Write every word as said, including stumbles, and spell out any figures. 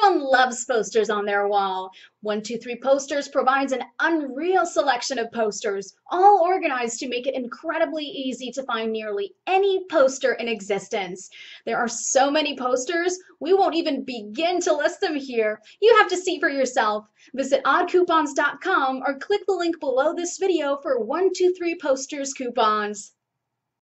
Everyone loves posters on their wall. one two three Posters provides an unreal selection of posters, all organized to make it incredibly easy to find nearly any poster in existence. There are so many posters, we won't even begin to list them here. You have to see for yourself. Visit odd coupons dot com or click the link below this video for one two three Posters coupons.